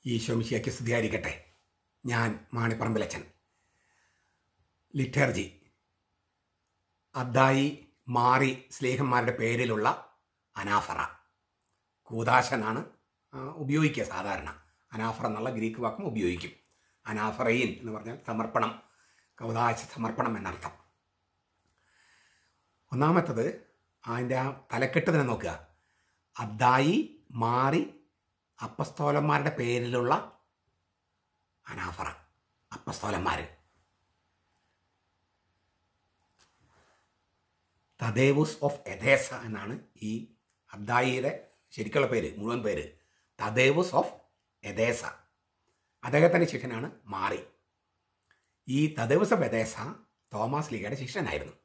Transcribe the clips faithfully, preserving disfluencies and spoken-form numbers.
ഈശോ മിശിഹായ്ക്ക് സ്തുതിയായിരിക്കട്ടെ. ഞാൻ മാണിപ്പറമ്പിലച്ചൻ. ലിറ്റർജി അദ്ദായി മാറി സ്ലേഹന്മാരുടെ പേരിലുള്ള അനാഫറ. കൂദാശ എന്നാണ് ഉപയോഗിക്കുക സാധാരണ. അനാഫറ എന്നുള്ള ഗ്രീക്ക് വാക്കും ഉപയോഗിക്കും. അനാഫറയിൻ എന്ന് പറഞ്ഞാൽ സമർപ്പണം, കൗദാശ സമർപ്പണം എന്നർത്ഥം. ഒന്നാമത്തത് അതിൻ്റെ ആ തലക്കെട്ട് തന്നെ നോക്കുക. അദ്ദായി മാറി അപ്പസ്തോലന്മാരുടെ പേരിലുള്ള അനാഫറ. അപ്പസ്തോലന്മാർ തദേവുസ് ഓഫ് എഥേസ എന്നാണ് ഈ അദ്ദായിയുടെ ശരിക്കുള്ള പേര്, മുഴുവൻ പേര് തദേവുസ് ഓഫ് എഥേസ. അദ്ദേഹത്തിൻ്റെ ശിഷ്യനാണ് മാറി. ഈ തദേവുസ് ഓഫ് എഥേസ തോമാസ് ലീഗയുടെ ശിഷ്യനായിരുന്നു.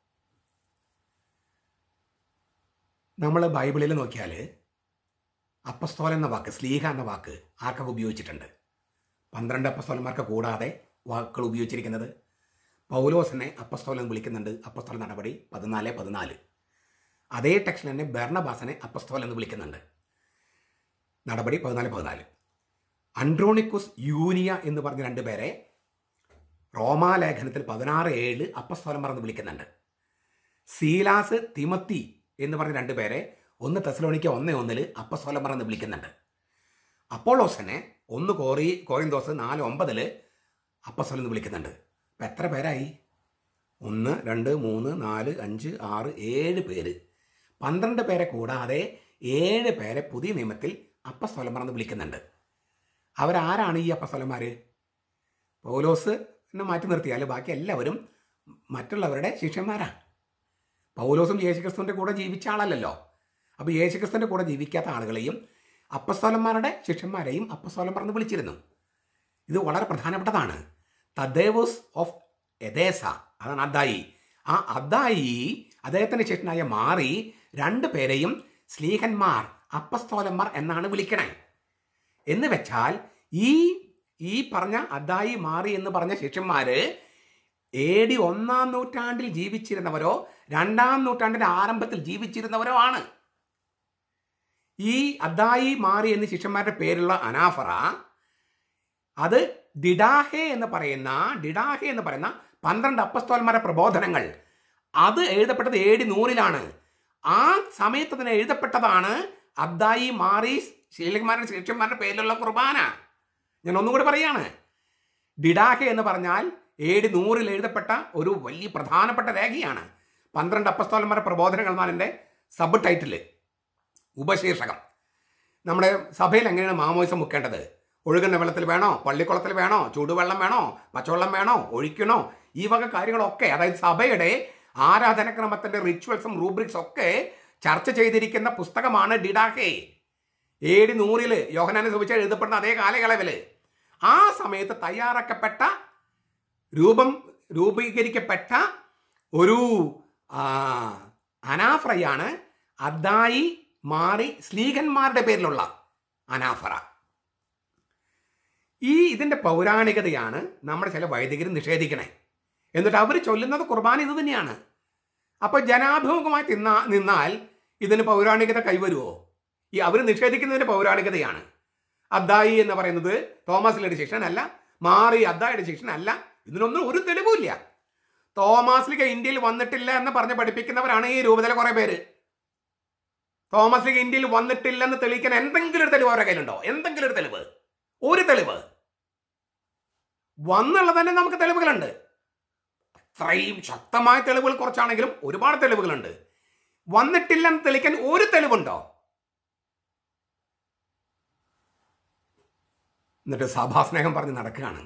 നമ്മൾ ബൈബിളിൽ നോക്കിയാൽ അപ്പസ്തോലൻ എന്ന വാക്ക്, സ്ലീഹ എന്ന വാക്ക് ആർക്കൊക്കെ ഉപയോഗിച്ചിട്ടുണ്ട്? പന്ത്രണ്ട് അപ്പസ്തോലന്മാർക്ക് കൂടാതെ വാക്കുകൾ ഉപയോഗിച്ചിരിക്കുന്നത്. പൗലോസിനെ അപ്പസ്തോലൻ വിളിക്കുന്നുണ്ട്, അപ്പസ്തോല നടപടി പതിനാല് പതിനാല്. അതേ ടെക്സ്റ്റിൽ തന്നെ ബർണബാസിനെ അപ്പസ്തോലൻ എന്ന് വിളിക്കുന്നുണ്ട്, നടപടി പതിനാല് പതിനാല്. അൻഡ്രോണിക്കുസ് യൂനിയ എന്ന് പറഞ്ഞ രണ്ടുപേരെ റോമാലേഖനത്തിൽ പതിനാറ് ഏഴ് അപ്പസ്തോലന്മാർ എന്ന് വിളിക്കുന്നുണ്ട്. സീലാസ് തിമത്തി എന്ന് പറഞ്ഞ രണ്ടുപേരെ ഒന്ന് തെസലോനിക്ക ഒന്ന് ഒന്നിൽ അപ്പസ്തോലന്മാർ എന്ന് വിളിക്കുന്നുണ്ട്. അപ്പോളോസിനെ ഒന്ന് കോറി കോറിന്തോസ് നാല് ഒമ്പതിൽ അപ്പസ്തോലൻ എന്ന് വിളിക്കുന്നുണ്ട്. അപ്പം എത്ര പേരായി? ഒന്ന് രണ്ട് മൂന്ന് നാല് അഞ്ച് ആറ് ഏഴ് പേര്. പന്ത്രണ്ട് പേരെ കൂടാതെ ഏഴ് പേരെ പുതിയ നിയമത്തിൽ അപ്പസ്തോലന്മാർ എന്ന് വിളിക്കുന്നുണ്ട്. അവരാരാണ് ഈ അപ്പസ്തോലന്മാർ? പൗലോസ് എന്നെ മാറ്റി നിർത്തിയാൽ ബാക്കി എല്ലാവരും മറ്റുള്ളവരുടെ ശിഷ്യന്മാരാണ്. പൗലോസും യേശുക്രിസ്തുവിൻ്റെ കൂടെ ജീവിച്ച ആളല്ലല്ലോ. അപ്പോൾ യേശുക്രിസ്തുവിൻ്റെ കൂടെ ജീവിക്കാത്ത ആളുകളെയും അപ്പസ്തോലന്മാരുടെ ശിഷ്യന്മാരെയും അപ്പസ്തോലന്മാർ എന്ന് വിളിച്ചിരുന്നു. ഇത് വളരെ പ്രധാനപ്പെട്ടതാണ്. തദേവുസ് ഓഫ് എഥേസ, അതാണ് അദ്ദായി. ആ അദ്ദായി അദ്ദേഹത്തിൻ്റെ ശിഷ്യനായ മാറി രണ്ട് പേരെയും സ്ലീഹന്മാർ, അപ്പസ്തോലന്മാർ എന്നാണ് വിളിക്കണേ. എന്ന് വെച്ചാൽ ഈ ഈ പറഞ്ഞ അദ്ദായി മാറി എന്ന് പറഞ്ഞ ശിഷ്യന്മാർ എ ഡി ഒന്നാം നൂറ്റാണ്ടിൽ ജീവിച്ചിരുന്നവരോ രണ്ടാം നൂറ്റാണ്ടിൻ്റെ ആരംഭത്തിൽ ജീവിച്ചിരുന്നവരോ ആണ്. ഈ അദ്ദായി മാറി എന്നീ ശിഷ്യന്മാരുടെ പേരുള്ള അനാഫറ, അത് ഡിഡാഹെ എന്ന് പറയുന്ന ഡിഡാഹെ എന്ന് പറയുന്ന പന്ത്രണ്ട് അപ്പസ്തോലന്മാരുടെ പ്രബോധനങ്ങൾ, അത് എഴുതപ്പെട്ടത് എ ഡി നൂറിലാണ്. ആ സമയത്ത് തന്നെ എഴുതപ്പെട്ടതാണ് അദ്ദായി മാറി ശീലന്മാരുടെ ശിഷ്യന്മാരുടെ പേരിലുള്ള കുർബാന. ഞാൻ ഒന്നും കൂടി പറയാണ്. ഡിഡാഹെ എന്ന് പറഞ്ഞാൽ എ ഡി നൂറിൽ എഴുതപ്പെട്ട ഒരു വലിയ പ്രധാനപ്പെട്ട രേഖയാണ്. പന്ത്രണ്ട് അപ്പസ്തോലന്മാരുടെ പ്രബോധനങ്ങൾ എന്നാണ് എൻ്റെ സബ് ടൈറ്റിൽ, ഉപശീർഷകം. നമ്മുടെ സഭയിൽ എങ്ങനെയാണ് മാമോദിസം മുക്കേണ്ടത്? ഒഴുകുന്ന വെള്ളത്തിൽ വേണോ, പള്ളിക്കുളത്തിൽ വേണോ, ചൂടുവെള്ളം വേണോ, പച്ചവെള്ളം വേണോ, ഒഴിക്കണോ? ഈ വക കാര്യങ്ങളൊക്കെ, അതായത് സഭയുടെ ആരാധനക്രമത്തിൻ്റെ റിച്വൽസും റൂബ്രിക്സും ഒക്കെ ചർച്ച ചെയ്തിരിക്കുന്ന പുസ്തകമാണ് ഡിഡാഹെ. എ ഡി നൂറിൽ യോഹന്നാനെ സുവിശേഷം എഴുതപ്പെടുന്ന അതേ കാലയളവിൽ ആ സമയത്ത് തയ്യാറാക്കപ്പെട്ട രൂപം രൂപീകരിക്കപ്പെട്ട ഒരു അനാഫറയാണ് അദ്ദായി മാറി സ്ലീഹന്മാരുടെ പേരിലുള്ള അനാഫറ. ഈ ഇതിൻ്റെ പൗരാണികതയാണ് നമ്മുടെ ചില വൈദികർ നിഷേധിക്കണേ. എന്നിട്ട് അവർ ചൊല്ലുന്നത് കുർബാന ഇത് തന്നെയാണ്. അപ്പോൾ ജനാഭിമുഖമായി തിന്നാ നിന്നാൽ ഇതിന് പൗരാണികത കൈവരുമോ? ഈ അവർ നിഷേധിക്കുന്നതിൻ്റെ പൗരാണികതയാണ്. അദ്ദായി എന്ന് പറയുന്നത് തോമസ് ലീഗയുടെ ശിഷ്യനല്ല, മാറി അദ്ദായിയുടെ ശിഷ്യനല്ല. ഇതിനൊന്നും ഒരു തെളിവുമില്ല. തോമസ് ലീഗ ഇന്ത്യയിൽ വന്നിട്ടില്ല എന്ന് പറഞ്ഞ് പഠിപ്പിക്കുന്നവരാണ് ഈ രൂപതയിലെ കുറേ പേര്. തോമസ് ലീഗ ഇന്ത്യയിൽ വന്നിട്ടില്ലെന്ന് തെളിയിക്കാൻ എന്തെങ്കിലും ഒരു തെളിവ് അവരുടെ കയ്യിലുണ്ടോ? എന്തെങ്കിലും ഒരു തെളിവ്? ഒരു തെളിവ് വന്നുള്ളത് തന്നെ നമുക്ക് തെളിവുകളുണ്ട്. അത്രയും ശക്തമായ തെളിവുകൾ കുറച്ചാണെങ്കിലും ഒരുപാട് തെളിവുകളുണ്ട്. വന്നിട്ടില്ലെന്ന് തെളിയിക്കാൻ ഒരു തെളിവുണ്ടോ? എന്നിട്ട് സഭാസ്നേഹം പറഞ്ഞ് നടക്കുകയാണ്.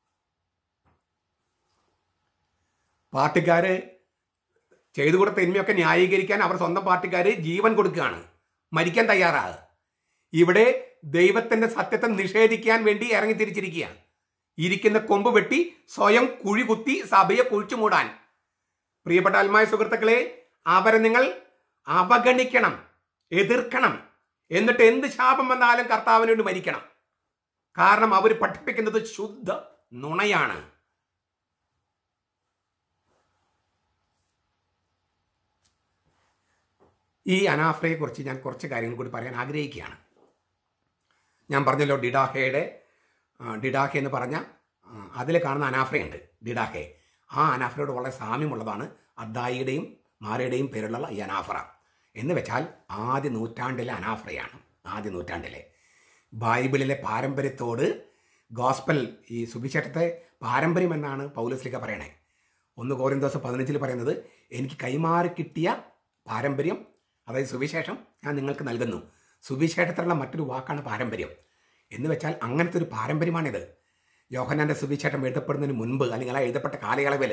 പാർട്ടിക്കാർ ചെയ്തു കൊടുത്ത തിന്മയൊക്കെ ന്യായീകരിക്കാൻ അവർ സ്വന്തം പാർട്ടിക്കാർ ജീവൻ കൊടുക്കുകയാണ്, മരിക്കാൻ തയ്യാറാകുക. ഇവിടെ ദൈവത്തിൻ്റെ സത്യത്തെ നിഷേധിക്കാൻ വേണ്ടി ഇറങ്ങി തിരിച്ചിരിക്കുക. ഇരിക്കുന്ന കൊമ്പ് വെട്ടി സ്വയം കുഴി കുത്തി സഭയെ കുഴിച്ചു മൂടാൻ. പ്രിയപ്പെട്ട ആത്മായ സുഹൃത്തുക്കളെ, അവരെ നിങ്ങൾ അവഗണിക്കണം, എതിർക്കണം. എന്നിട്ട് എന്ത് ശാപം വന്നാലും കർത്താവിന് വേണ്ടി മരിക്കണം. കാരണം അവർ പഠിപ്പിക്കുന്നത് ശുദ്ധ നുണയാണ്. ഈ അനാഫറയെക്കുറിച്ച് ഞാൻ കുറച്ച് കാര്യങ്ങൾ കൂടി പറയാൻ ആഗ്രഹിക്കുകയാണ്. ഞാൻ പറഞ്ഞല്ലോ, ഡിഡാഹയുടെ ഡിഡാഹെ എന്ന് പറഞ്ഞ അതിൽ കാണുന്ന അനാഫ്രയുണ്ട് ഡിഡാഹെ. ആ അനാഫ്രയോട് വളരെ സാമ്യമുള്ളതാണ് അദ്ദായിയുടെയും മാരയുടെയും പേരിലുള്ള ഈ അനാഫ്ര. എന്ന് വെച്ചാൽ ആദ്യ നൂറ്റാണ്ടിലെ അനാഫ്രയാണ്. ആദ്യ നൂറ്റാണ്ടിലെ ബൈബിളിലെ പാരമ്പര്യത്തോട് ഗോസ്പൽ ഈ സുവിശേഷത്തെ പാരമ്പര്യം എന്നാണ് പൗലോസ്ലീഹ പറയണേ. ഒന്ന് കോരിന്തോസ് പതിനഞ്ചിൽ പറയുന്നത് എനിക്ക് കൈമാറി കിട്ടിയ പാരമ്പര്യം, അതായത് സുവിശേഷം ഞാൻ നിങ്ങൾക്ക് നൽകുന്നു. സുവിശേഷത്തിലുള്ള മറ്റൊരു വാക്കാണ് പാരമ്പര്യം. എന്ന് വെച്ചാൽ അങ്ങനത്തെ ഒരു പാരമ്പര്യമാണിത്. യോഹന്നാൻ്റെ സുവിശേഷം എഴുതപ്പെടുന്നതിന് മുൻപ് അല്ലെങ്കിൽ ആ എഴുതപ്പെട്ട കാലയളവിൽ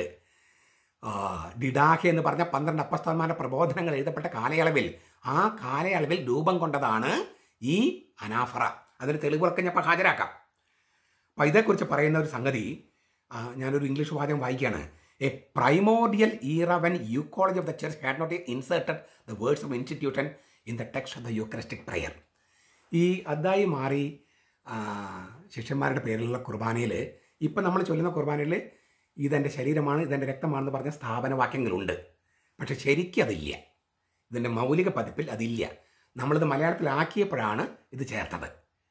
ഡിഡാഹെ എന്ന് പറഞ്ഞ പന്ത്രണ്ട് അപ്പസ്തലന്മാരുടെ പ്രബോധനങ്ങൾ എഴുതപ്പെട്ട കാലയളവിൽ ആ കാലയളവിൽ രൂപം കൊണ്ടതാണ് ഈ അനാഫറ. അതിന് തെളിവുകളൊക്കെ ഞാൻ ഇപ്പോൾ ഹാജരാക്കാം. അപ്പോൾ ഇതേക്കുറിച്ച് പറയുന്ന ഒരു സംഗതി ഞാനൊരു ഇംഗ്ലീഷ് വാചകം വായിക്കുകയാണ്. A primordial era when euchology of the church had not inserted the words of institution in the text of the eucharistic prayer. ഈ അദ്ദായി മാറി ശിഷ്യന്മാരുടെ പേരിലുള്ള കുർബാനയിൽ ഇപ്പം നമ്മൾ ചൊല്ലുന്ന കുർബാനയിൽ ഇതെൻ്റെ ശരീരമാണ് ഇതെൻ്റെ രക്തമാണെന്ന് പറഞ്ഞ സ്ഥാപനവാക്യങ്ങളുണ്ട്. പക്ഷെ ശരിക്കും അതില്ല. ഇതിൻ്റെ മൗലിക പതിപ്പിൽ അതില്ല. നമ്മളിത് മലയാളത്തിലാക്കിയപ്പോഴാണ് ഇത് ചേർത്തത്.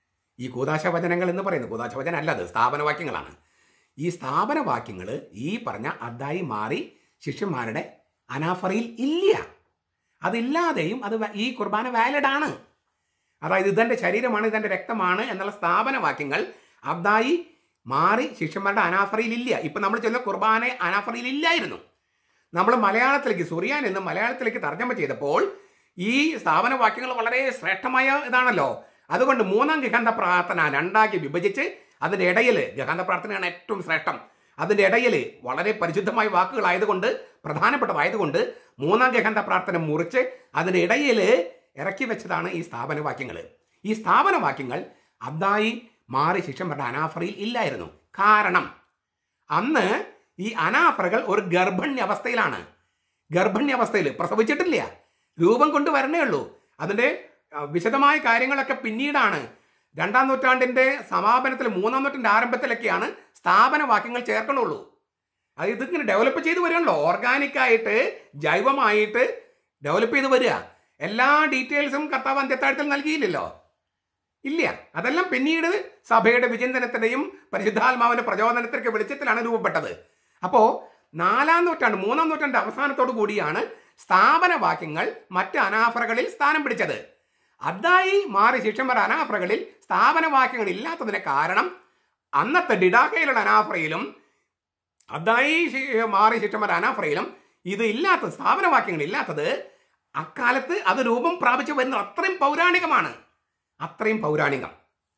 ഈ കൂദാശവചനങ്ങൾ എന്ന് പറയുന്നത് കൂദാശവചനം അല്ല, അത് സ്ഥാപനവാക്യങ്ങളാണ്. ഈ സ്ഥാപനവാക്യങ്ങൾ ഈ പറഞ്ഞ അദ്ദായി മാറി ശിഷ്യന്മാരുടെ അനാഫറയിൽ ഇല്ല. അതില്ലാതെയും അത് ഈ കുർബാന വാലിഡാണ്. അതായത് ഇതെൻ്റെ ശരീരമാണ് ഇതെൻ്റെ രക്തമാണ് എന്നുള്ള സ്ഥാപനവാക്യങ്ങൾ അദ്ദായി മാറി ശിഷ്യന്മാരുടെ അനാഫറയിൽ ഇല്ല. ഇപ്പം നമ്മൾ ചെല്ലുന്ന കുർബാന അനാഫറയിൽ ഇല്ലായിരുന്നു. നമ്മൾ മലയാളത്തിലേക്ക് സുറിയാൻ എന്ന് മലയാളത്തിലേക്ക് തർജ്ജമ ചെയ്തപ്പോൾ ഈ സ്ഥാപനവാക്യങ്ങൾ വളരെ ശ്രേഷ്ഠമായ ഇതാണല്ലോ. അതുകൊണ്ട് മൂന്നാം ഗഹന്ത പ്രാർത്ഥന രണ്ടാക്കി വിഭജിച്ച് അതിൻ്റെ ഇടയിൽ ഗഹന്ത പ്രാർത്ഥനയാണ് ഏറ്റവും ശ്രേഷ്ഠം. അതിൻ്റെ ഇടയിൽ വളരെ പരിശുദ്ധമായ വാക്കുകളായതുകൊണ്ട് പ്രധാനപ്പെട്ടതായതുകൊണ്ട് മൂന്നാം ഗഹന്ത പ്രാർത്ഥന മുറിച്ച് അതിൻ്റെ ഇടയിൽ ഇറക്കി വെച്ചതാണ് ഈ സ്ഥാപനവാക്യങ്ങൾ. ഈ സ്ഥാപനവാക്യങ്ങൾ അദ്ദായി മാറി ശിഷ്യന്മാരുടെ അനാഫറയിൽ ഇല്ലായിരുന്നു. കാരണം അന്ന് ഈ അനാഫറകൾ ഒരു ഗർഭിണ്യാവസ്ഥയിലാണ്. ഗർഭിണ്യാവസ്ഥയിൽ പ്രസവിച്ചിട്ടില്ല, രൂപം കൊണ്ട് വരണേ ഉള്ളൂ. അതിൻ്റെ വിശദമായ കാര്യങ്ങളൊക്കെ പിന്നീടാണ്. രണ്ടാം നൂറ്റാണ്ടിൻ്റെ സമാപനത്തിൽ മൂന്നാം നൂറ്റാണ്ടിൻ്റെ ആരംഭത്തിലൊക്കെയാണ് സ്ഥാപനവാക്യങ്ങൾ ചേർക്കണുള്ളൂ. അത് ഇതിങ്ങനെ ഡെവലപ്പ് ചെയ്ത് വരികയാണല്ലോ. ഓർഗാനിക്കായിട്ട് ജൈവമായിട്ട് ഡെവലപ്പ് ചെയ്ത് വരിക. എല്ലാ ഡീറ്റെയിൽസും കർത്താവ് അന്ത്യത്താഴത്തിൽ നൽകിയില്ലല്ലോ, ഇല്ല. അതെല്ലാം പിന്നീട് സഭയുടെ വിചിന്തനത്തിൻ്റെയും പരിശുദ്ധാത്മാവിൻ്റെ പ്രചോദനത്തിൻ്റെ വെളിച്ചത്തിലാണ് രൂപപ്പെട്ടത്. അപ്പോൾ നാലാം നൂറ്റാണ്ട് മൂന്നാം നൂറ്റാണ്ട് അവസാനത്തോടു കൂടിയാണ് സ്ഥാപനവാക്യങ്ങൾ മറ്റ് അനാഫറകളിൽ സ്ഥാനം പിടിച്ചത്. അദ്ദായി മാറി ശിഷ്യന്മാർ അനാഫറകളിൽ സ്ഥാപനവാക്യങ്ങൾ ഇല്ലാത്തതിന് കാരണം അന്നത്തെ ഡിഡാഹയിലുള്ള അനാഫറയിലും അദ്ദായി മാറി ശിഷ്യന്മാർ അനാഫറയിലും ഇത് ഇല്ലാത്ത സ്ഥാപനവാക്യങ്ങൾ ഇല്ലാത്തത് അക്കാലത്ത് അത് രൂപം പ്രാപിച്ചു വരുന്നത് അത്രയും പൗരാണികമാണ്. അത്രയും പൗരാണികം.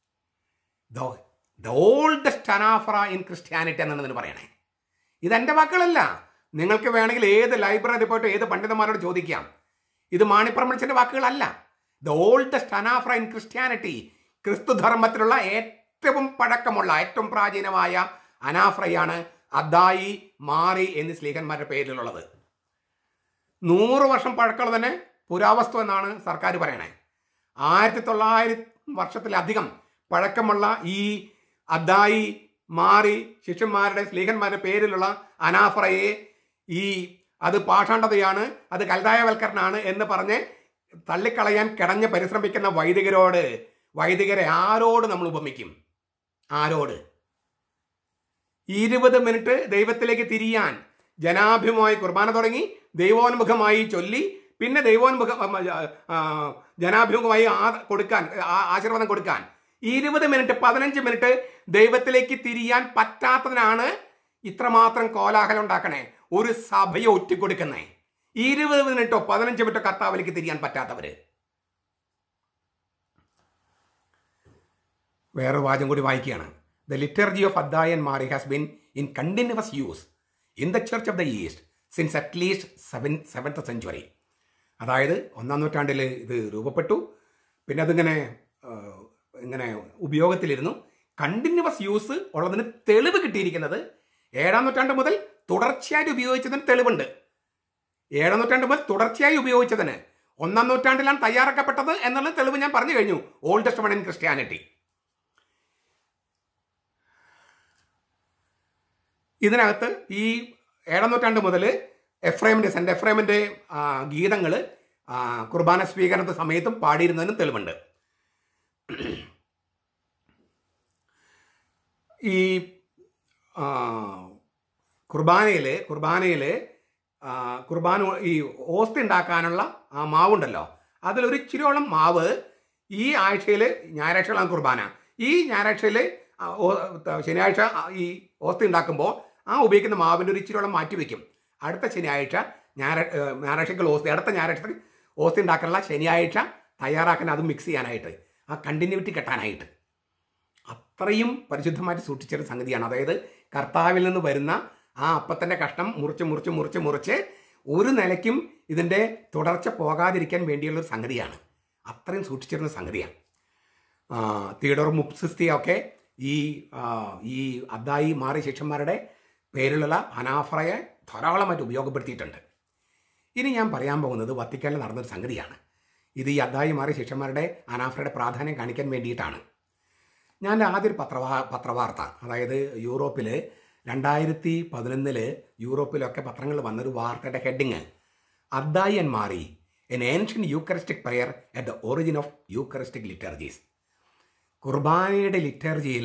The oldest anaphora in Christianity എന്നാണ് പറയണേ. ഇതെൻ്റെ വാക്കുകളല്ല. നിങ്ങൾക്ക് വേണമെങ്കിൽ ഏത് ലൈബ്രറി പോയിട്ട് ഏത് പണ്ഡിതന്മാരോട് ചോദിക്കാം. ഇത് മാണിപ്രമണിച്ചൻ്റെ വാക്കുകളല്ല. The oldest anaphora in Christianity, ക്രിസ്തു ധർമ്മത്തിലുള്ള ഏറ്റവും പഴക്കമുള്ള ഏറ്റവും പ്രാചീനമായ അനാഫറയാണ് അദ്ദായി മാറി എന്നീ സ്ലീഹന്മാരുടെ പേരിലുള്ളത്. നൂറ് വർഷം പഴക്കമുള്ള തന്നെ പുരാവസ്തു എന്നാണ് സർക്കാർ പറയണേ. ആയിരത്തി തൊള്ളായിരം വർഷത്തിലധികം പഴക്കമുള്ള ഈ അദ്ദായി മാറി ശിഷ്യന്മാരുടെ സ്ലീഹന്മാരുടെ പേരിലുള്ള അനാഫറയെ ഈ അത് പാഷാണ്ഡതയാണ്, അത് കൽതായവൽക്കരണമാണ് എന്ന് പറഞ്ഞ് തള്ളിക്കളയാൻ കിടഞ്ഞ് പരിശ്രമിക്കുന്ന വൈദികരോട് വൈദികരെ ആരോട് നമ്മൾ ഉപമിക്കും? ആരോട്? ഇരുപത് മിനിറ്റ് ദൈവത്തിലേക്ക് തിരിയാൻ ജനാഭിമുഖമായി കുർബാന തുടങ്ങി ദൈവോന്മുഖമായി ചൊല്ലി പിന്നെ ദൈവോന്മുഖ ജനാഭിമുഖമായി ആ കൊടുക്കാൻ ആശീർവാദം കൊടുക്കാൻ ഇരുപത് മിനിറ്റ് പതിനഞ്ച് മിനിറ്റ് ദൈവത്തിലേക്ക് തിരിയാൻ പറ്റാത്തതിനാണ് ഇത്രമാത്രം കോലാഹലം ഉണ്ടാക്കണേ, ഒരു സഭയെ ഒറ്റിക്കൊടുക്കുന്നേ. ഇരുപത് മിനിറ്റോ പതിനഞ്ച് മിനിറ്റോ കർത്താവിലേക്ക് തിരിയാൻ പറ്റാത്തവര്. വേറൊരു വാചകം കൂടി വായിക്കുകയാണ്. The liturgy of Addai and Mari has been in continuous use in the church of the East since at least seven seventh century. അതായത് ഒന്നാം നൂറ്റാണ്ടിൽ ഇത് രൂപപ്പെട്ടു, പിന്നെ അതിങ്ങനെ ഇങ്ങനെ ഉപയോഗത്തിലിരുന്നു. കണ്ടിന്യൂസ് യൂസ് ഉള്ളതിന് തെളിവ് കിട്ടിയിരിക്കുന്നത് ഏഴാം നൂറ്റാണ്ട് മുതൽ തുടർച്ചയായി ഉപയോഗിച്ചതിന് തെളിവുണ്ട്. ഏഴാം നൂറ്റാണ്ട് മുതൽ തുടർച്ചയായി ഉപയോഗിച്ചതിന് ഒന്നാം നൂറ്റാണ്ടിലാണ് തയ്യാറാക്കപ്പെട്ടത് എന്നുള്ള തെളിവ് ഞാൻ പറഞ്ഞു കഴിഞ്ഞു. Oldest one in Christianity. ഇതിനകത്ത് ഈ ഏഴാം നൂറ്റാണ്ട് മുതൽ എഫ്രൈമിൻ്റെ സെൻറ്റ് എഫ്രൈമിൻ്റെ ഗീതങ്ങൾ കുർബാന സ്വീകരണ സമയത്തും പാടിയിരുന്നതിനും തെളിവുണ്ട്. ഈ കുർബാനയിൽ കുർബാനയിൽ കുർബാന ഈ ഓസ്തി ഉണ്ടാക്കാനുള്ള ആ മാവുണ്ടല്ലോ, അതിലൊരു ഇച്ചിരിയോളം മാവ് ഈ ആഴ്ചയിൽ ഞായറാഴ്ചകളാണ് കുർബാന. ഈ ഞായറാഴ്ചയിൽ ശനിയാഴ്ച ഈ ഓസ്തി ഉണ്ടാക്കുമ്പോൾ ആ ഉപയോഗിക്കുന്ന മാവിൻ്റെ ഒരു ഇച്ചിരിയോളം മാറ്റി വയ്ക്കും. അടുത്ത ശനിയാഴ്ച ഞായറാഴ്ച ഞായറാഴ്ചകൾ ഓസ്തി അടുത്ത ഞായറാഴ്ച ഓസ്തി ഉണ്ടാക്കാനുള്ള ശനിയാഴ്ച തയ്യാറാക്കാൻ അത് മിക്സ് ചെയ്യാനായിട്ട്, ആ കണ്ടിന്യൂറ്റി കെട്ടാനായിട്ട്. അത്രയും പരിശുദ്ധമായിട്ട് സൂക്ഷിച്ചൊരു സംഗതിയാണ്. അതായത് കർത്താവിൽ നിന്ന് വരുന്ന ആ അപ്പത്തിൻ്റെ കഷ്ണം മുറിച്ച് മുറിച്ച് മുറിച്ച് മുറിച്ച് ഒരു നിലയ്ക്കും ഇതിൻ്റെ തുടർച്ച പോകാതിരിക്കാൻ വേണ്ടിയുള്ളൊരു സംഗതിയാണ്. അത്രയും സൂക്ഷിച്ചിരുന്ന സംഗതിയാണ്. തിയഡോർ മുപ്സിസ്തിയൊക്കെ ഈ ഈ അദ്ദായി മാറി ശിഷ്യന്മാരുടെ പേരിലുള്ള അനാഫ്രയെ ധാരാളമായിട്ട് ഉപയോഗപ്പെടുത്തിയിട്ടുണ്ട്. ഇനി ഞാൻ പറയാൻ പോകുന്നത് വത്തിക്കാനിൽ നടന്നൊരു സംഗതിയാണ്. ഇത് ഈ അദ്ദായി മാറി ശിഷ്യന്മാരുടെ അനാഫ്രയുടെ പ്രാധാന്യം കാണിക്കാൻ വേണ്ടിയിട്ടാണ്. ഞാൻ ആദ്യം ഒരു പത്രവാ പത്രവാർത്ത അതായത് യൂറോപ്പിൽ രണ്ടായിരത്തി പതിനൊന്നില് യൂറോപ്പിലൊക്കെ പത്രങ്ങളിൽ വന്നൊരു വാർത്തയുടെ heading Addai and Mari an ancient eucharistic prayer at the origin of eucharistic liturgies. കുർബാനയുടെ ലിറ്റർജിയിൽ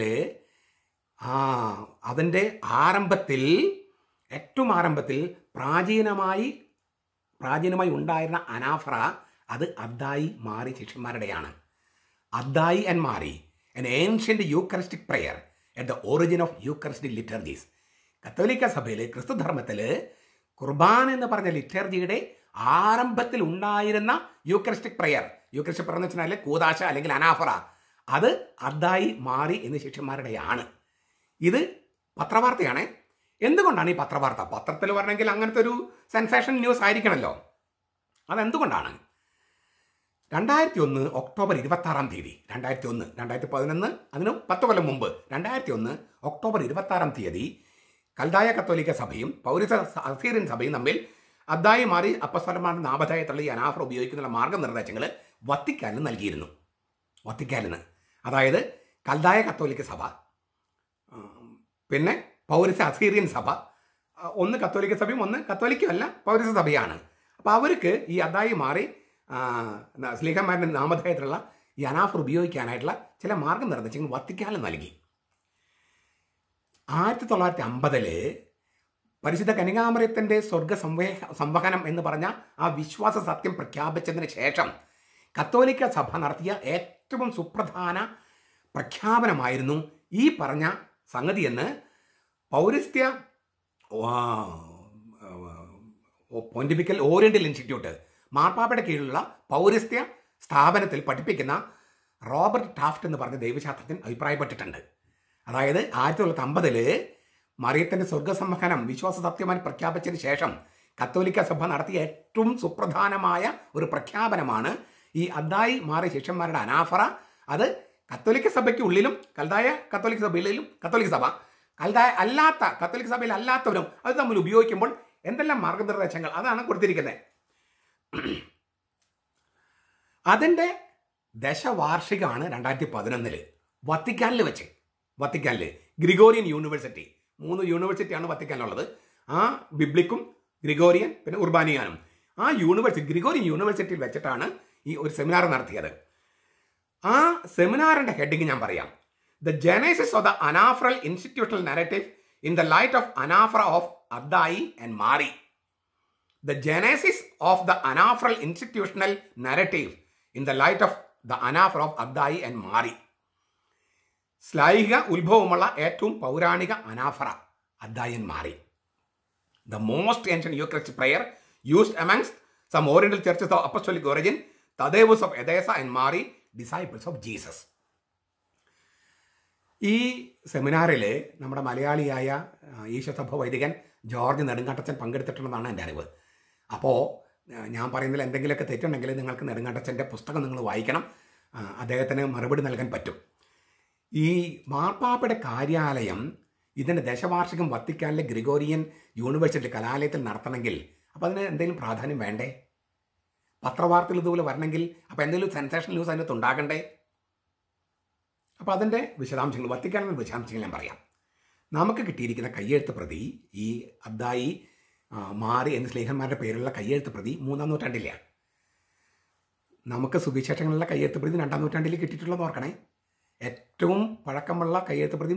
ആ അതിൻ്റെ ആരംഭത്തിൽ ഏറ്റവും ആരംഭത്തിൽ പ്രാചീനമായി പ്രാചീനമായി ഉണ്ടായിരുന്ന അനാഫ്ര അത് അദ്ദായി മാറി ശിഷ്യന്മാരുടെയാണ്. Addai and Mari an ancient Eucharistic prayer at the origin of Eucharistic liturgies. കത്തോലിക്ക സഭയിൽ ക്രിസ്തുധർമ്മത്തിൽ കുർബാന എന്ന് പറഞ്ഞ ലിറ്റർജിയുടെ ആരംഭത്തിൽ ഉണ്ടായിരുന്ന യൂക്കറിസ്റ്റിക് പ്രയർ, യൂക്കറിസ്റ്റിക് പ്രയർ എന്ന് വെച്ചാൽ കൂദാശ അല്ലെങ്കിൽ അനാഫറ, അത് അദ്ദായി മാറി എന്ന് ശിഷ്യന്മാരുടെയാണ്. ഇത് പത്രവാർത്തയാണ്. എന്തുകൊണ്ടാണ് ഈ പത്രവാർത്ത? പത്രത്തിൽ പറഞ്ഞെങ്കിൽ അങ്ങനത്തെ ഒരു സെൻസേഷൻ ന്യൂസ് ആയിരിക്കണമല്ലോ. അതെന്തുകൊണ്ടാണ്? രണ്ടായിരത്തി ഒന്ന് ഒക്ടോബർ ഇരുപത്തി ആറാം തീയതി രണ്ടായിരത്തി ഒന്ന് രണ്ടായിരത്തി പതിനൊന്ന് അതിന് പത്ത് കൊല്ലം മുമ്പ് രണ്ടായിരത്തി ഒന്ന് ഒക്ടോബർ ഇരുപത്തി ആറാം തീയതി കൽദായ കത്തോലിക്ക സഭയും പൗരസ്ത്യ അസീറിയൻ സഭയും തമ്മിൽ അദ്ദായി മാറി അപ്പസ്തലന്മാരുടെ നാമധേയത്തുള്ള ഈ അനാഫ്ര ഉപയോഗിക്കുന്ന മാർഗ്ഗനിർദ്ദേശങ്ങൾ വത്തിക്കാനിന് നൽകിയിരുന്നു. വത്തിക്കാനിന് അതായത് കൽദായ കത്തോലിക്ക സഭ, പിന്നെ പൗരസ്ത്യ അസീറിയൻ സഭ, ഒന്ന് കത്തോലിക്ക സഭയും ഒന്ന് കത്തോലിക്കല്ല പൗരസ്ത്യ സഭയാണ്. അപ്പോൾ അവർക്ക് ഈ അദ്ദായി മാറി സ്ലീഹന്മാരുടെ നാമധേയത്തിലുള്ള ഈ അനാഫർ ഉപയോഗിക്കാനായിട്ടുള്ള ചില മാർഗ്ഗനിർദ്ദേശങ്ങൾ വത്തിക്കാനിൽ നൽകി. ആയിരത്തി തൊള്ളായിരത്തി അമ്പതില് പരിശുദ്ധ കന്യകാമറിയത്തിൻ്റെ സ്വർഗ സംവേ സംവഹനം എന്ന് പറഞ്ഞ ആ വിശ്വാസ സത്യം പ്രഖ്യാപിച്ചതിന് ശേഷം കത്തോലിക്ക സഭ നടത്തിയ ഏറ്റവും സുപ്രധാന പ്രഖ്യാപനമായിരുന്നു ഈ പറഞ്ഞ സംഗതിയെന്ന് പൗരസ്ത്യ പോണ്ടിഫിക്കൽ ഓറിയന്റൽ ഇൻസ്റ്റിറ്റ്യൂട്ട് മാർപ്പാപ്പയുടെ കീഴിലുള്ള പൗരസ്ത്യ സ്ഥാപനത്തിൽ പഠിപ്പിക്കുന്ന റോബർട്ട് ടാഫ്റ്റ് എന്ന് പറഞ്ഞ ദൈവശാസ്ത്രജ്ഞൻ അഭിപ്രായപ്പെട്ടിട്ടുണ്ട്. അതായത് ആയിരത്തി തൊള്ളായിരത്തി അമ്പതില് മറിയത്തിൻ്റെ സ്വർഗസംവഹനം വിശ്വാസ സത്യമായി പ്രഖ്യാപിച്ചതിന് ശേഷം കത്തോലിക്ക സഭ നടത്തിയ ഏറ്റവും സുപ്രധാനമായ ഒരു പ്രഖ്യാപനമാണ് ഈ അദ്ദായി മാറിയ ശിഷ്യന്മാരുടെ അനാഫറ. അത് കത്തോലിക്ക സഭയ്ക്ക് ഉള്ളിലും കൽദായ കത്തോലിക്ക സഭയിലും കത്തോലിക്ക സഭ കൽദായ അല്ലാത്ത കത്തോലിക്ക സഭയിൽ അല്ലാത്തവരും അത് തമ്മിൽ ഉപയോഗിക്കുമ്പോൾ എന്തെല്ലാം മാർഗനിർദ്ദേശങ്ങൾ അതാണ് കൊടുത്തിരിക്കുന്നത്. അതിൻ്റെ ദശവാർഷികമാണ് രണ്ടായിരത്തി പതിനൊന്നില് വത്തിക്കാനിൽ വെച്ച്. വത്തിക്കാനിൽ ഗ്രിഗോറിയൻ യൂണിവേഴ്സിറ്റി, മൂന്ന് യൂണിവേഴ്സിറ്റിയാണ് വത്തിക്കാനിലുള്ളത്. ആ ബിബ്ലിക്കും ഗ്രിഗോറിയൻ പിന്നെ ഉർബാനിയാനും. ആ യൂണിവേഴ്സിറ്റി ഗ്രിഗോറിയൻ യൂണിവേഴ്സിറ്റിയിൽ വെച്ചിട്ടാണ് ഈ ഒരു സെമിനാർ നടത്തിയത്. ആ സെമിനാറിൻ്റെ ഹെഡിങ് ഞാൻ പറയാം. The genesis of the anaphoral institutional narrative in the light of anaphora of Addai and Mari. The genesis of the anaphral institutional narrative in the light of the anaphra of Addai and Mari. ശ്ലൈഹിക ഉത്ഭവമുള്ള ഏറ്റവും പൗരാണിക അനാഫറ അദ്ദായി and മാറി. The most ancient Eucharistic prayer used amongst some Oriental churches of apostolic origin, Thaddeus of Edessa and Mari, disciples of Jesus. ഈ സെമിനാറിൽ നമ്മുടെ മലയാളിയായ ഈശോസഭ വൈദികൻ George നെടുങ്കാട്ടച്ചൻ പങ്കെടുത്തിട്ടുണ്ടെന്നാണ് എൻ്റെ അറിവ്. അപ്പോൾ ഞാൻ പറയുന്നതിൽ എന്തെങ്കിലുമൊക്കെ തെറ്റുണ്ടെങ്കിൽ നിങ്ങൾക്ക് നെടുങ്കാട്ടച്ചൻ്റെ പുസ്തകം നിങ്ങൾ വായിക്കണം. അദ്ദേഹത്തിന് മറുപടി നൽകാൻ പറ്റും. ഈ മാർപ്പാപ്പയുടെ കാര്യാലയം ഇതിൻ്റെ ദശവാർഷികം വത്തിക്കാനിലെ ഗ്രിഗോറിയൻ യൂണിവേഴ്സിറ്റി കലാലയത്തിൽ നടത്തണമെങ്കിൽ അപ്പോൾ അതിന് എന്തെങ്കിലും പ്രാധാന്യം വേണ്ടേ? പത്രവാർത്തകൾ ഇതുപോലെ വരണമെങ്കിൽ അപ്പോൾ എന്തെങ്കിലും സെൻസേഷണൽ ന്യൂസ് അതിനകത്ത് ഉണ്ടാകണ്ടേ? അപ്പോൾ അതിൻ്റെ വിശദാംശങ്ങൾ വത്തിക്കാനിലെ വിശദാംശങ്ങൾ ഞാൻ പറയാം. നമുക്ക് കിട്ടിയിരിക്കുന്ന കയ്യെഴുത്ത് പ്രതി ഈ അദ്ദായി മാറി എന്ന സ്ലേഹന്മാരുടെ പേരിലുള്ള കയ്യെഴുത്ത് പ്രതി മൂന്നാം നൂറ്റാണ്ടിലെയാണ്. നമുക്ക് സുവിശേഷങ്ങളിലുള്ള കയ്യെഴുത്ത് പ്രതി രണ്ടാം നൂറ്റാണ്ടിൽ കിട്ടിയിട്ടുള്ളത് ഓർക്കണേ. ഏറ്റവും പഴക്കമുള്ള കയ്യെഴുത്ത് പ്രതിയും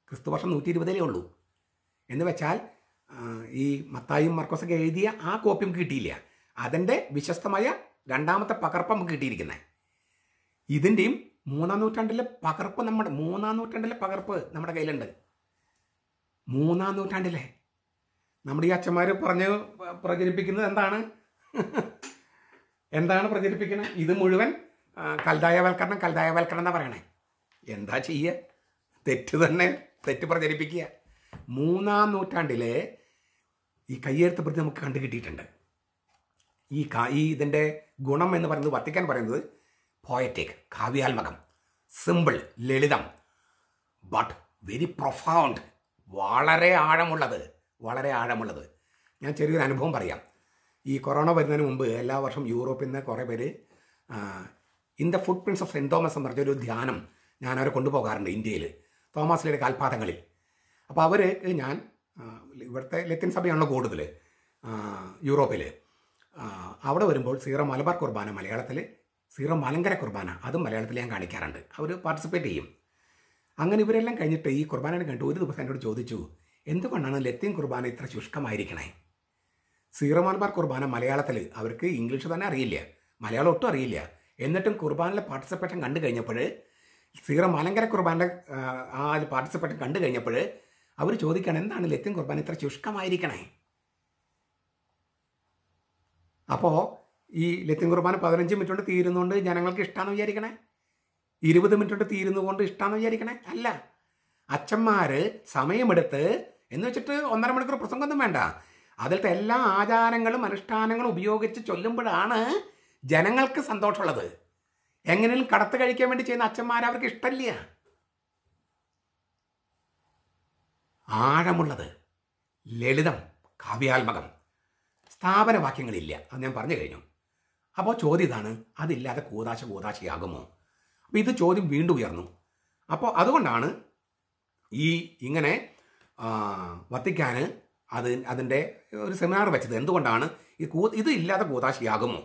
ക്രിസ്തുവർഷം നൂറ്റി ഇരുപതിലേ ഉള്ളൂ. എന്ന് വെച്ചാൽ ഈ മത്തായും മർക്കോസൊക്കെ എഴുതിയ ആ കോപ്പി നമുക്ക് കിട്ടിയില്ല. അതിൻ്റെ വിശ്വസ്തമായ രണ്ടാമത്തെ പകർപ്പ് നമുക്ക് കിട്ടിയിരിക്കുന്നത്. ഇതിൻ്റെയും മൂന്നാം നൂറ്റാണ്ടിലെ പകർപ്പ് നമ്മുടെ മൂന്നാം നൂറ്റാണ്ടിലെ പകർപ്പ് നമ്മുടെ കയ്യിലുണ്ട്. മൂന്നാം നൂറ്റാണ്ടിലെ നമ്മുടെ ഈ അച്ഛന്മാർ പറഞ്ഞ് പ്രചരിപ്പിക്കുന്നത് എന്താണ് എന്താണ് പ്രചരിപ്പിക്കുന്നത്? ഇത് മുഴുവൻ കൽദായവൽക്കരണം കൽദായവൽക്കരണം എന്നാ പറയണേ. എന്താ ചെയ്യുക? തെറ്റ് തന്നെ, തെറ്റ് പ്രചരിപ്പിക്കുക. മൂന്നാം നൂറ്റാണ്ടിലെ ഈ കയ്യെഴുത്ത് പ്രതി നമുക്ക് കണ്ടു കിട്ടിയിട്ടുണ്ട്. ഈ ഈ ഇതിൻ്റെ ഗുണം എന്ന് പറയുന്നത്, വത്തിക്കാൻ പറയുന്നത് പോയറ്റിക്, കാവ്യാത്മകം, സിമ്പിൾ, ലളിതം, ബട്ട് വെരി പ്രൊഫൗണ്ട്, വളരെ ആഴമുള്ളത്, വളരെ ആഴമുള്ളത്. ഞാൻ ചെറിയൊരു അനുഭവം പറയാം. ഈ കൊറോണ വരുന്നതിന് മുമ്പ് എല്ലാ വർഷവും യൂറോപ്പിൽ നിന്ന് കുറേ പേര് in the footprints of Saint Thomas എന്ന് പറഞ്ഞൊരു ധ്യാനം ഞാൻ അവരെ കൊണ്ടുപോകാറുണ്ട് ഇന്ത്യയിൽ, തോമാസ്ലിയുടെ കാൽപാദങ്ങളിൽ. അപ്പോൾ അവർ ഞാൻ ഇവിടുത്തെ ലത്തീൻ സഭയാണല്ലോ കൂടുതൽ യൂറോപ്പിൽ. അവിടെ വരുമ്പോൾ സീറോ മലബാർ കുർബാന മലയാളത്തിൽ, സീറോ മലങ്കര കുർബാന അതും മലയാളത്തിൽ ഞാൻ കാണിക്കാറുണ്ട്. അവർ പാർട്ടിസിപ്പേറ്റ് ചെയ്യും. അങ്ങനെ ഇവരെല്ലാം കഴിഞ്ഞിട്ട് ഈ കുർബാന കണ്ടു ഒരു ദിവസം എന്നോട് ചോദിച്ചു, എന്തുകൊണ്ടാണ് ലത്തീൻ കുർബാന ഇത്ര ശുഷ്കമായിരിക്കണേ? സീറോ മലബാർ കുർബാന മലയാളത്തിൽ അവർക്ക് ഇംഗ്ലീഷ് തന്നെ അറിയില്ല, മലയാളം ഒട്ടും അറിയില്ല. എന്നിട്ടും കുർബാനിലെ പാർട്ടിസിപ്പേഷൻ കണ്ടു കഴിഞ്ഞപ്പോൾ, സീറോ മലങ്കര കുർബാനിലെ ആ പാർട്ടിസിപ്പേഷൻ കണ്ടു കഴിഞ്ഞപ്പോൾ അവർ ചോദിക്കുകയാണ്, എന്താണ് ലത്തീൻ കുർബാന ഇത്ര ശുഷ്കമായിരിക്കണേ? അപ്പോൾ ഈ ലത്തീൻ കുർബാന പതിനഞ്ച് മിനിറ്റ് കൊണ്ട് തീരുന്നതുകൊണ്ട് ജനങ്ങൾക്ക് ഇഷ്ടമാണെന്ന് വിചാരിക്കണേ? ഇരുപത് മിനിറ്റ് കൊണ്ട് തീരുന്നതുകൊണ്ട് ഇഷ്ടമാണെന്ന് വിചാരിക്കണേ? അല്ല. അച്ഛന്മാർ സമയമെടുത്ത് എന്ന് വെച്ചിട്ട് ഒന്നര മണിക്കൂർ പ്രസംഗമൊന്നും വേണ്ട, അതിലത്തെ എല്ലാ ആചാരങ്ങളും അനുഷ്ഠാനങ്ങളും ഉപയോഗിച്ച് ചൊല്ലുമ്പോഴാണ് ജനങ്ങൾക്ക് സന്തോഷമുള്ളത്. എങ്ങനെയും കടത്ത് കഴിക്കാൻ വേണ്ടി ചെയ്യുന്ന അച്ഛന്മാർ അവർക്ക് ഇഷ്ടമില്ല. ആഴമുള്ളത്, ലളിതം, കാവ്യാത്മകം, സ്ഥാപനവാക്യങ്ങളില്ല, അത് ഞാൻ പറഞ്ഞു കഴിഞ്ഞു. അപ്പോൾ ചോദ്യം ഇതാണ്, അതില്ലാതെ കൂതാശ കൂതാശയാകുമോ? അപ്പോൾ ഇത് ചോദ്യം വീണ്ടും ഉയർന്നു. അപ്പോൾ അതുകൊണ്ടാണ് ഈ ഇങ്ങനെ വത്തിക്കാന് അത് അതിൻ്റെ ഒരു സെമിനാർ വെച്ചത്. എന്തുകൊണ്ടാണ് ഈ കൂ ഇത് ഇല്ലാതെ കൂതാശയാകുമോ?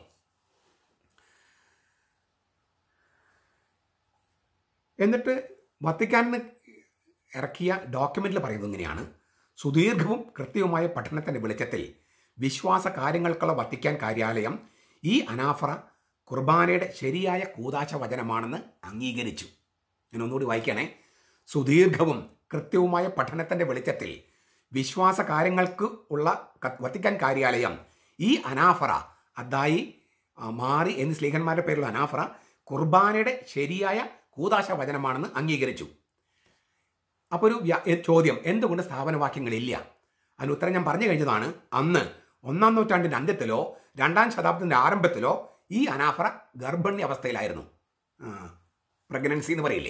എന്നിട്ട് വത്തിക്കാനിന് ഇറക്കിയ ഡോക്യുമെൻറ്റിൽ പറയുന്നത് ഇങ്ങനെയാണ്: സുദീർഘവും കൃത്യവുമായ പഠനത്തിൻ്റെ വെളിച്ചത്തിൽ വിശ്വാസ കാര്യങ്ങൾക്കുള്ള വത്തിക്കാൻ കാര്യാലയം ഈ അനാഫറ കുർബാനയുടെ ശരിയായ കൂതാശ വചനമാണെന്ന് അംഗീകരിച്ചു. ഞാൻ ഒന്നുകൂടി വായിക്കണേ. സുദീർഘവും കൃത്യവുമായ പഠനത്തിൻ്റെ വെളിച്ചത്തിൽ വിശ്വാസ കാര്യങ്ങൾക്ക് ഉള്ള വത്തിക്കാൻ കാര്യാലയം ഈ അനാഫറ, അതായി മാറി എന്നീ സ്ലീഹന്മാരുടെ പേരുള്ള അനാഫറ കുർബാനയുടെ ശരിയായ കൂതാശ വചനമാണെന്ന് അംഗീകരിച്ചു. അപ്പോൾ ഒരു ചോദ്യം, എന്തുകൊണ്ട് സ്ഥാപനവാക്യങ്ങളില്ല? അതിന് ഉത്തരം ഞാൻ പറഞ്ഞു കഴിഞ്ഞതാണ്. അന്ന് ഒന്നാം നൂറ്റാണ്ടിൻ്റെ അന്ത്യത്തിലോ രണ്ടാം ശതാബ്ദത്തിൻ്റെ ആരംഭത്തിലോ ഈ അനാഫറ ഗർഭിണി അവസ്ഥയിലായിരുന്നു. പ്രഗ്നൻസി എന്ന് പറയില്ലേ,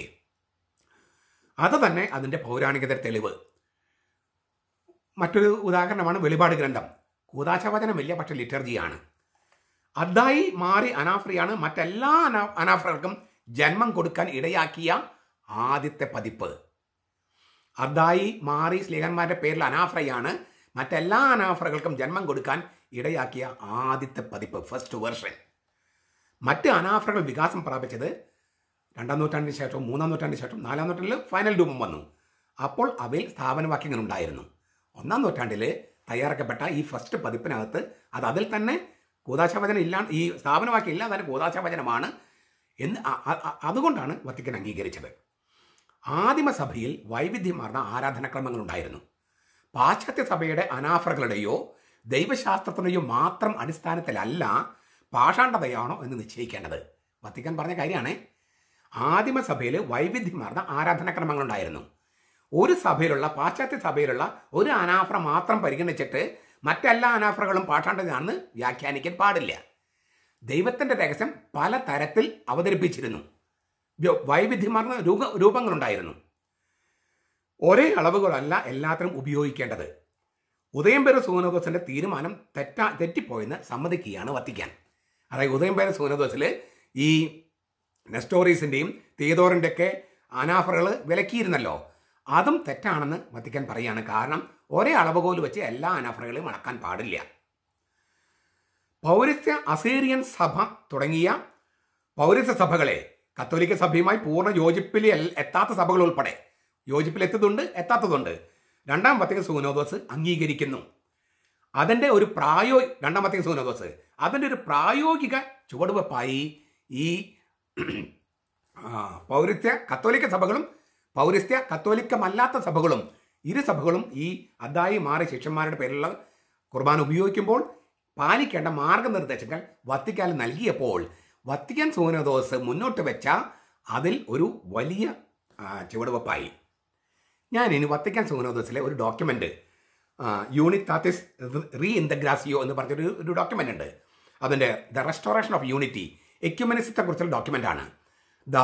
അത് തന്നെ അതിൻ്റെ പൗരാണികത തെളിവ്. മറ്റൊരു ഉദാഹരണമാണ് വെളിപാട് ഗ്രന്ഥം. കൂതാശവചനമില്ല, പക്ഷെ ലിറ്റർജിയാണ്. അതായി മാറി അനാഫ്രയാണ് മറ്റെല്ലാ അനാ അനാഫ്രകൾക്കും ജന്മം കൊടുക്കാൻ ഇടയാക്കിയ ആദ്യത്തെ പതിപ്പ്. അതായി മാറി സ്ലീഹന്മാരുടെ പേരിൽ അനാഫ്രയാണ് മറ്റെല്ലാ അനാഫ്രകൾക്കും ജന്മം കൊടുക്കാൻ ഇടയാക്കിയ ആദ്യത്തെ പതിപ്പ്, ഫസ്റ്റ് വെർഷൻ. മറ്റ് അനാഫ്രകൾ വികാസം പ്രാപിച്ചത് രണ്ടാം നൂറ്റാണ്ടിന് ശേഷം, മൂന്നാം നൂറ്റാണ്ടിന് ശേഷം, നാലാം നൂറ്റാണ്ടിൽ ഫൈനൽ രൂപം വന്നു. അപ്പോൾ അവയിൽ സ്ഥാപനവാക്യങ്ങൾ ഉണ്ടായിരുന്നു. ഒന്നാം നൂറ്റാണ്ടിൽ തയ്യാറാക്കപ്പെട്ട ഈ ഫസ്റ്റ് പതിപ്പിനകത്ത് അത് അതിൽ തന്നെ കൂതാശവചനം ഇല്ല, ഈ സ്ഥാപനവാക്യം ഇല്ല, അതിന് കൂതാശവചനമാണ് എന്ന് അതുകൊണ്ടാണ് വത്തിക്കാൻ അംഗീകരിച്ചത്. ആദിമസഭയിൽ വൈവിധ്യമാർന്ന ആരാധനാക്രമങ്ങളുണ്ടായിരുന്നു. പാശ്ചാത്യ സഭയുടെ അനാഫറകളുടെയോ ദൈവശാസ്ത്രത്തിൻ്റെയോ മാത്രം അടിസ്ഥാനത്തിലല്ല പാഷാണ്ഡതയാണോ എന്ന് നിശ്ചയിക്കേണ്ടത്. വത്തിക്കാൻ പറഞ്ഞ കാര്യമാണ്. ആദിമസഭയിൽ വൈവിധ്യമാർന്ന ആരാധനാക്രമങ്ങളുണ്ടായിരുന്നു. ഒരു സഭയിലുള്ള പാശ്ചാത്യ സഭയിലുള്ള ഒരു അനാഫ്ര മാത്രം പരിഗണിച്ചിട്ട് മറ്റെല്ലാ അനാഫ്രകളും പാഷാണ്ഡതയാണെന്ന് വ്യാഖ്യാനിക്കാൻ പാടില്ല. ദൈവത്തിൻ്റെ രഹസ്യം പല തരത്തിൽ അവതരിപ്പിച്ചിരുന്നു. വൈവിധ്യമാർന്ന രൂപ രൂപങ്ങളുണ്ടായിരുന്നു. ഒരേ അളവുകളല്ല എല്ലാത്തിനും ഉപയോഗിക്കേണ്ടത്. ഉദയംപേര സൂനോദോസിൻ്റെ തീരുമാനം തെറ്റാ തെറ്റിപ്പോയെന്ന് സമ്മതിക്കുകയാണ് വത്തിക്കാൻ. അതായത് ഉദയംപേര സൂനോദോസിൽ ഈ നെസ്റ്റോറീസിൻ്റെയും തിയതോറിൻ്റെ ഒക്കെ അനാഫറകൾ വിലക്കിയിരുന്നല്ലോ, അതും തെറ്റാണെന്ന് വത്തിക്കാൻ പറയുകയാണ്. കാരണം ഒരേ അളവുകോൽ വെച്ച് എല്ലാ അനാഫറകളെയും അളക്കാൻ പാടില്ല. പൗരസ്ത്യ അസീറിയൻ സഭ തുടങ്ങിയ പൗരസ്ത്യ സഭകളെ കത്തോലിക്ക സഭയുമായി പൂർണ്ണ യോജിപ്പിൽ എത്താത്ത സഭകൾ ഉൾപ്പെടെ യോജിപ്പിലെത്തുന്നുണ്ട്, എത്താത്തതുണ്ട്. രണ്ടാം വത്തിക്കൻ സുനോദോസ് അംഗീകരിക്കുന്നു. അതിൻ്റെ ഒരു പ്രായോ രണ്ടാം വത്തിക്കൻ സുനോദോസ് അതിൻ്റെ ഒരു പ്രായോഗിക ചുവടുവെപ്പായി ഈ പൗരസ്ത്യ കത്തോലിക്ക സഭകളും പൗരസ്ത്യ കത്തോലിക്കമല്ലാത്ത സഭകളും ഇരു സഭകളും ഈ അദ്ദായി മാറി ശിഷ്യന്മാരുടെ പേരിലുള്ള കുർബാന ഉപയോഗിക്കുമ്പോൾ പാലിക്കേണ്ട മാർഗനിർദ്ദേശങ്ങൾ വത്തിക്കാൻ നൽകിയപ്പോൾ വത്തിക്കാൻ സുനോദോസ് മുന്നോട്ട് വെച്ച അതിൽ ഒരു വലിയ ചുവടുവെപ്പായി. ഞാൻ ഇനി വത്തിക്കാൻ സുനോദോസിലെ ഒരു ഡോക്യുമെൻ്റ് യൂണിറ്റാറ്റിസ് റീ ഇൻ്റഗ്രാസിയോ എന്ന് പറഞ്ഞൊരു ഒരു ഡോക്യുമെൻ്റ് ഉണ്ട്. അതിൻ്റെ ദ റെസ്റ്റോറേഷൻ ഓഫ് യൂണിറ്റി എക്യുമെനിസത്തെ കുറിച്ചുള്ള ഡോക്യുമെൻ്റ് ആണ്. ദ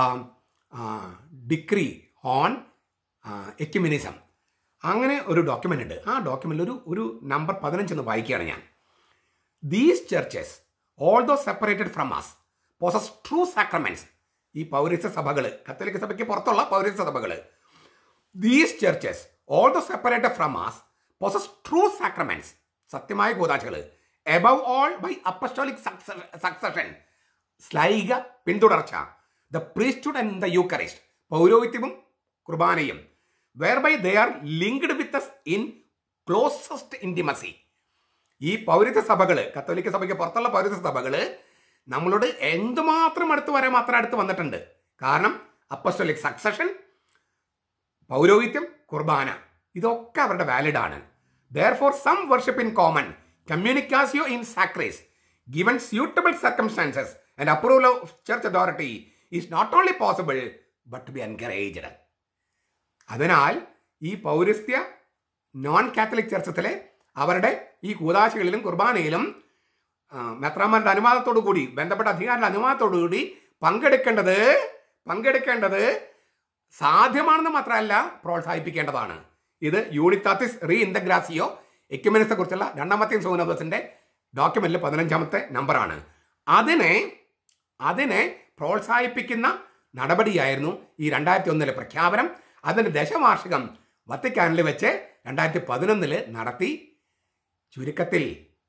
ഡിക്രി ഓൺ എക്യുമെനിസം അങ്ങനെ ഒരു ഡോക്യുമെൻ്റ് ഉണ്ട്. ആ ഡോക്യുമെൻ്റിൽ ഒരു ഒരു നമ്പർ പതിനഞ്ചെന്ന് വായിക്കുകയാണ് ഞാൻ. These churches although separated from us possess true sacraments. ഈ പൗരസ്ത്യ സഭകൾ, കത്തോലിക്ക സഭയ്ക്ക് പുറത്തുള്ള പൗരസ്ത്യ സഭകൾ, these churches although separated from us possess true sacraments, സത്യമായ കൂദാശകൾ, above all by apostolic succession, ശ്ലൈക പിന്തുടർച്ച, the priesthood and the eucharist, പൗരോഹിത്യവും കുർബാനയും, whereby they are linked with us in closest intimacy. ഈ പൗരസ്ത്യ സഭകൾ, കത്തോലിക്ക സഭയ്ക്ക് പുറത്തുള്ള പൗരസ്ത്യ സഭകൾ നമ്മളോട് എന്തുമാത്രം അടുത്ത് വരെ മാത്രം അടുത്ത് വന്നിട്ടുണ്ട്. കാരണം അപ്പസ്റ്റോലിക് സക്സഷൻ, പൗരോഹിത്യം, കുർബാന, ഇതൊക്കെ അവരുടെ വാലിഡ് ആണ്. Therefore some worship in common, communicatio in sacris, given suitable circumstances and approval of church authority is not only possible but to be encouraged. അതിനാൽ ഈ പൗരസ്ത്യ നോൺ കാത്തലിക് ചർച്ചത്തിലെ അവരുടെ ഈ കൂദാശകളിലും കുർബാനയിലും മെത്രാന്മാരുടെ അനുവാദത്തോടു കൂടി, ബന്ധപ്പെട്ട അധികാരികളുടെ അനുവാദത്തോടു കൂടി പങ്കെടുക്കേണ്ടത് പങ്കെടുക്കേണ്ടത് സാധ്യമാണെന്ന് മാത്രമല്ല പ്രോത്സാഹിപ്പിക്കേണ്ടതാണ്. ഇത് യൂണിറ്റാറ്റിസ് റീ ഇൻ്റഗ്രാസിയോ എക്യുമെനിസത്തെ കുറിച്ചുള്ള രണ്ടാമത്തെ സുനോദോസിൻ്റെ ഡോക്യുമെന്റിൽ പതിനഞ്ചാമത്തെ നമ്പറാണ്. അതിനെ അതിനെ പ്രോത്സാഹിപ്പിക്കുന്ന നടപടിയായിരുന്നു ഈ രണ്ടായിരത്തി ഒന്നിലെ പ്രഖ്യാപനം. അതിൻ്റെ ദശവാർഷികം വത്തിക്കാനിൽ വെച്ച് രണ്ടായിരത്തി പതിനൊന്നില് നടത്തി. ചുരുക്കത്തിൽ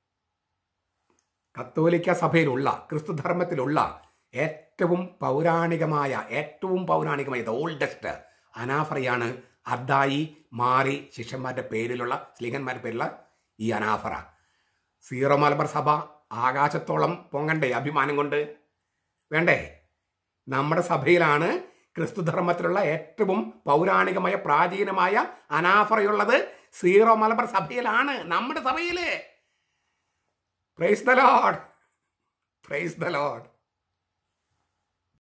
കത്തോലിക്ക സഭയിലുള്ള ക്രിസ്തുധർമ്മത്തിലുള്ള ഏറ്റവും പൗരാണികമായ ഏറ്റവും പൗരാണികമായ ദ ഓൾഡസ്റ്റ് അനാഫറയാണ് അദ്ദായി മാറി ശിഷ്യന്മാരുടെ പേരിലുള്ള സ്ലീഹന്മാരുടെ പേരിലുള്ള ഈ അനാഫറ. സീറോ മലബാർ സഭ ആകാശത്തോളം പൊങ്ങണ്ടേ അഭിമാനം കൊണ്ട്? വേണ്ടേ? നമ്മുടെ സഭയിലാണ് ക്രിസ്തുധർമ്മത്തിലുള്ള ഏറ്റവും പൗരാണികമായ പ്രാചീനമായ അനാഫറയുള്ളത്. സീറോ മലബാർ സഭയിലാണ്, നമ്മുടെ സഭയില്. Praise the Lord, praise the Lord.